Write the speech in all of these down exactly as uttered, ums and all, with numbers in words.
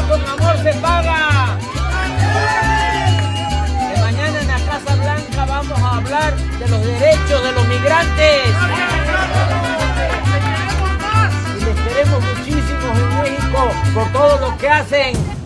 amor con amor se paga. De mañana en la Casa Blanca vamos a hablar de los derechos de los migrantes. Y les queremos muchísimo en México por todo lo que hacen.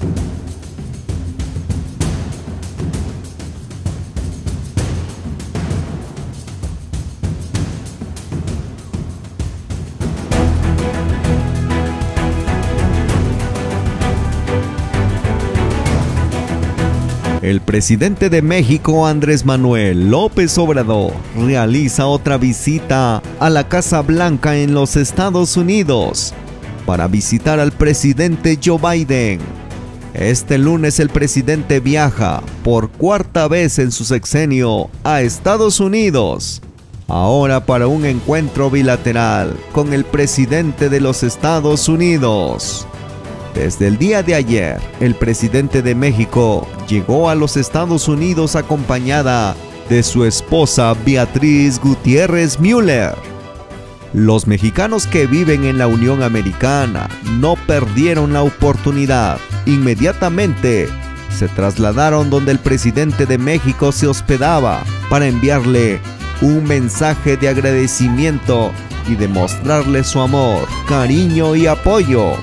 El presidente de México, Andrés Manuel López Obrador, realiza otra visita a la Casa Blanca en los Estados Unidos para visitar al presidente Joe Biden. Este lunes el presidente viaja por cuarta vez en su sexenio a Estados Unidos, ahora para un encuentro bilateral con el presidente de los Estados Unidos. Desde el día de ayer, el presidente de México llegó a los Estados Unidos acompañada de su esposa Beatriz Gutiérrez Müller. Los mexicanos que viven en la Unión Americana no perdieron la oportunidad. Inmediatamente se trasladaron donde el presidente de México se hospedaba para enviarle un mensaje de agradecimiento y demostrarle su amor, cariño y apoyo.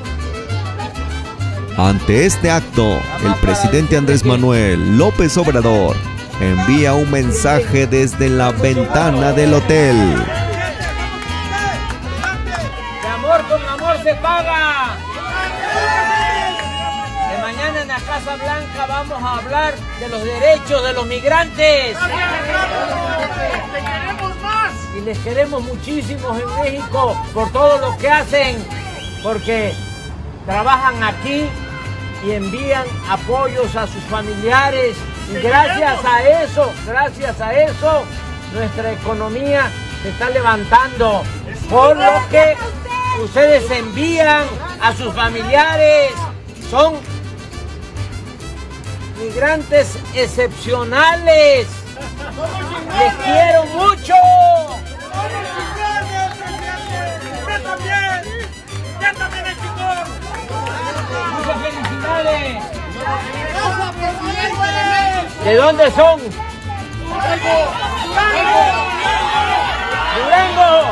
Ante este acto, el presidente Andrés Manuel López Obrador envía un mensaje desde la ventana del hotel. De amor con amor se paga. De mañana en la Casa Blanca vamos a hablar de los derechos de los migrantes. Y les queremos muchísimo en México por todo lo que hacen, porque trabajan aquí y envían apoyos a sus familiares, y gracias a eso, gracias a eso, nuestra economía se está levantando, por lo que ustedes envían a sus familiares. Son migrantes excepcionales. Les quiero mucho. ¡Yo también! ¡Ya también el chingón! ¡Muchas felicidades! ¿De dónde son? ¡Durango!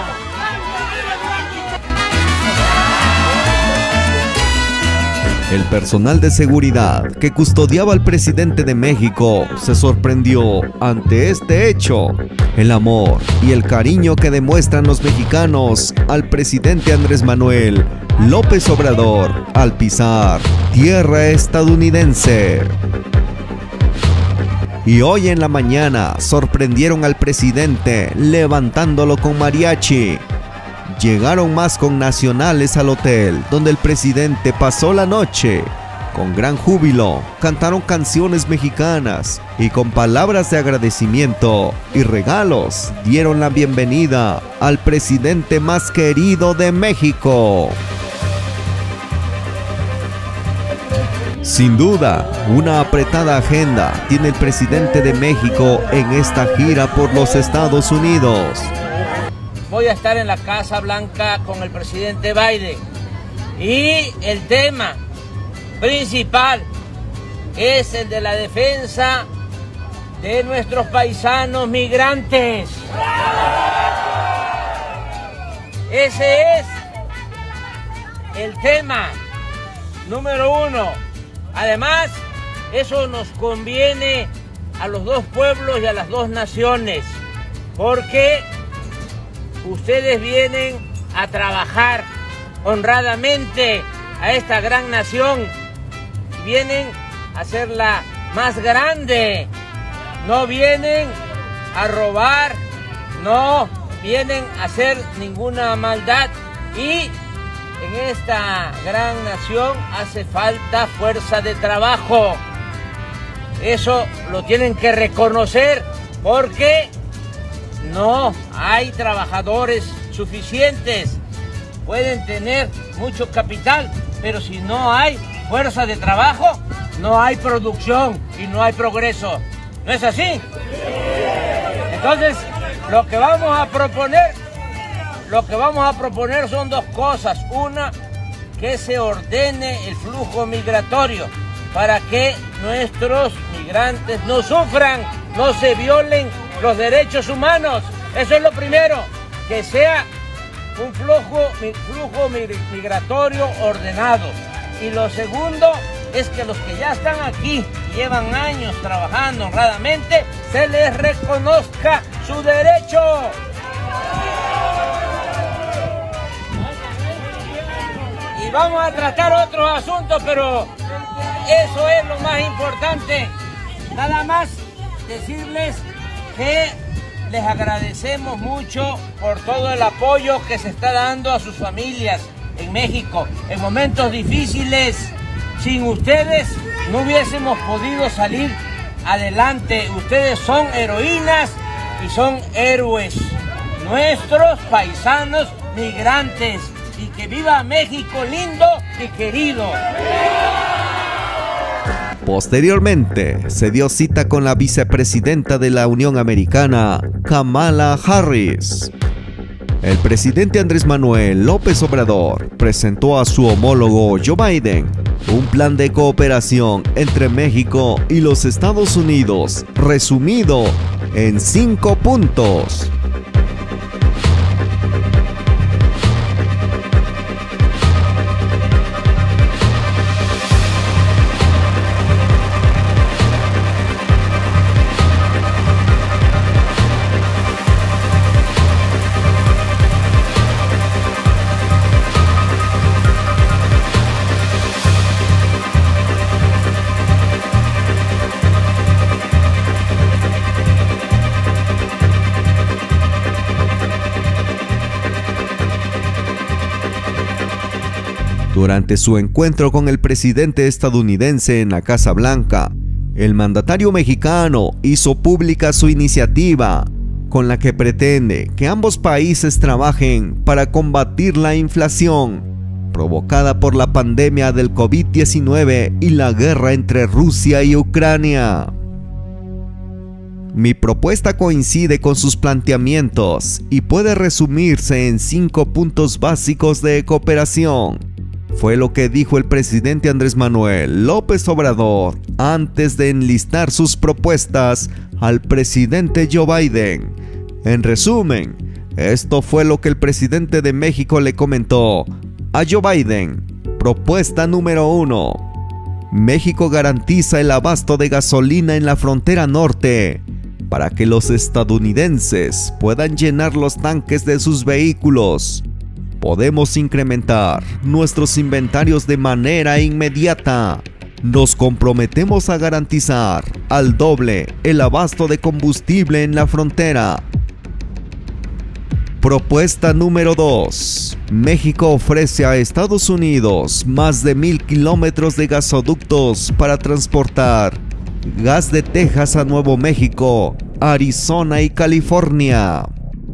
El personal de seguridad que custodiaba al presidente de México se sorprendió ante este hecho. El amor y el cariño que demuestran los mexicanos al presidente Andrés Manuel López Obrador al pisar tierra estadounidense. Y hoy en la mañana sorprendieron al presidente levantándolo con mariachi. Llegaron más connacionales al hotel donde el presidente pasó la noche. Con gran júbilo, cantaron canciones mexicanas y con palabras de agradecimiento y regalos dieron la bienvenida al presidente más querido de México. Sin duda, una apretada agenda tiene el presidente de México en esta gira por los Estados Unidos. Voy a estar en la Casa Blanca con el presidente Biden y el tema principal es el de la defensa de nuestros paisanos migrantes. Ese es el tema número uno. Además, eso nos conviene a los dos pueblos y a las dos naciones, porque ustedes vienen a trabajar honradamente a esta gran nación, vienen a hacerla más grande, no vienen a robar, no vienen a hacer ninguna maldad, y en esta gran nación hace falta fuerza de trabajo. Eso lo tienen que reconocer, porque no hay trabajadores suficientes. Pueden tener mucho capital, pero si no hay fuerza de trabajo, no hay producción y no hay progreso. ¿No es así? Entonces, lo que vamos a proponer, lo que vamos a proponer son dos cosas. Una, que se ordene el flujo migratorio para que nuestros migrantes no sufran, no se violen los derechos humanos. Eso es lo primero, que sea un flujo, flujo migratorio ordenado. Y lo segundo es que los que ya están aquí y llevan años trabajando honradamente, se les reconozca su derecho. Y vamos a tratar otros asuntos, pero eso es lo más importante. Nada más decirles que les agradecemos mucho por todo el apoyo que se está dando a sus familias en México en momentos difíciles. Sin ustedes no hubiésemos podido salir adelante. Ustedes son heroínas y son héroes, nuestros paisanos migrantes. Y que viva México lindo y querido. Posteriormente, se dio cita con la vicepresidenta de la Unión Americana, Kamala Harris. El presidente Andrés Manuel López Obrador presentó a su homólogo Joe Biden un plan de cooperación entre México y los Estados Unidos, resumido en cinco puntos. Durante su encuentro con el presidente estadounidense en la Casa Blanca, el mandatario mexicano hizo pública su iniciativa, con la que pretende que ambos países trabajen para combatir la inflación provocada por la pandemia del COVID diecinueve y la guerra entre Rusia y Ucrania. Mi propuesta coincide con sus planteamientos y puede resumirse en cinco puntos básicos de cooperación. Fue lo que dijo el presidente Andrés Manuel López Obrador antes de enlistar sus propuestas al presidente Joe Biden. En resumen, esto fue lo que el presidente de México le comentó a Joe Biden. Propuesta número uno. México garantiza el abasto de gasolina en la frontera norte para que los estadounidenses puedan llenar los tanques de sus vehículos. Podemos incrementar nuestros inventarios de manera inmediata. Nos comprometemos a garantizar al doble el abasto de combustible en la frontera. Propuesta número dos. México ofrece a Estados Unidos más de mil kilómetros de gasoductos para transportar gas de Texas a Nuevo México, Arizona y California.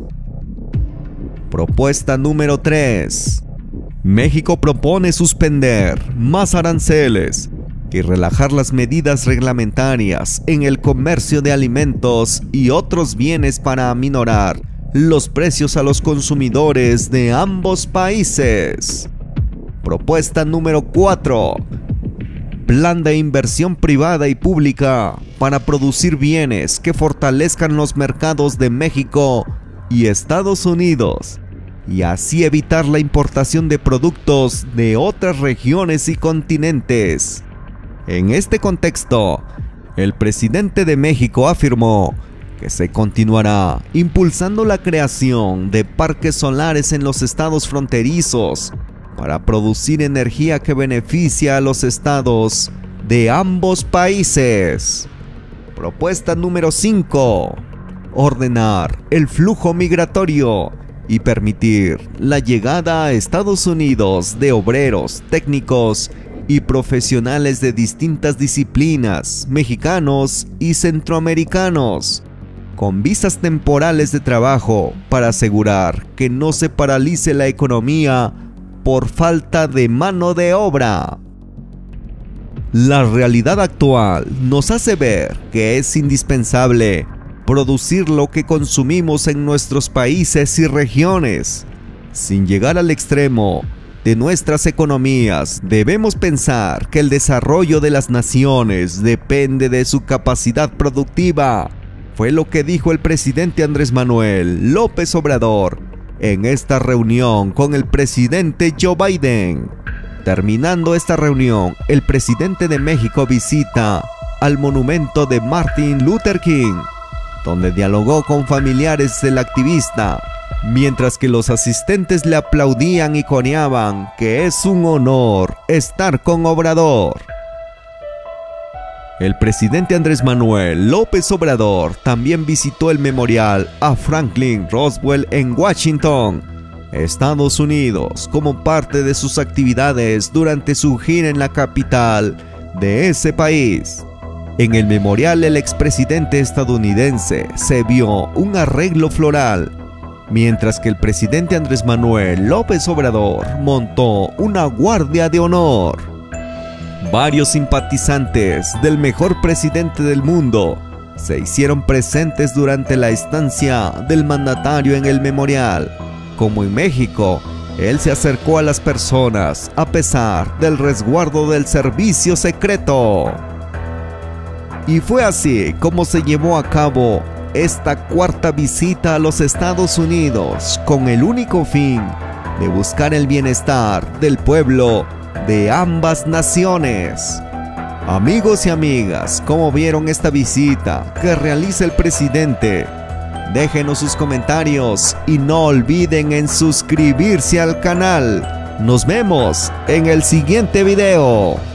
Propuesta número tres. México propone suspender más aranceles y relajar las medidas reglamentarias en el comercio de alimentos y otros bienes para aminorar los precios a los consumidores de ambos países. Propuesta número cuatro. Plan de inversión privada y pública para producir bienes que fortalezcan los mercados de México y Estados Unidos, y así evitar la importación de productos de otras regiones y continentes. En este contexto, el presidente de México afirmó que se continuará impulsando la creación de parques solares en los estados fronterizos para producir energía que beneficia a los estados de ambos países. Propuesta número cinco. Ordenar el flujo migratorio y permitir la llegada a Estados Unidos de obreros, técnicos y profesionales de distintas disciplinas, mexicanos y centroamericanos, con visas temporales de trabajo para asegurar que no se paralice la economía por falta de mano de obra. La realidad actual nos hace ver que es indispensable producir lo que consumimos en nuestros países y regiones, sin llegar al extremo de nuestras economías. Debemos pensar que el desarrollo de las naciones depende de su capacidad productiva. Fue lo que dijo el presidente Andrés Manuel López Obrador en esta reunión con el presidente Joe Biden. Terminando esta reunión, el presidente de México visita al monumento de Martin Luther King, donde dialogó con familiares del activista, mientras que los asistentes le aplaudían y coreaban que es un honor estar con Obrador. El presidente Andrés Manuel López Obrador también visitó el memorial a Franklin Roswell en Washington, Estados Unidos, como parte de sus actividades durante su gira en la capital de ese país. En el memorial, el expresidente estadounidense se vio un arreglo floral, mientras que el presidente Andrés Manuel López Obrador montó una guardia de honor. Varios simpatizantes del mejor presidente del mundo se hicieron presentes durante la estancia del mandatario en el memorial. Como en México, él se acercó a las personas a pesar del resguardo del servicio secreto. Y fue así como se llevó a cabo esta cuarta visita a los Estados Unidos, con el único fin de buscar el bienestar del pueblo de ambas naciones. Amigos y amigas, ¿cómo vieron esta visita que realiza el presidente? Déjenos sus comentarios y no olviden en suscribirse al canal. Nos vemos en el siguiente video.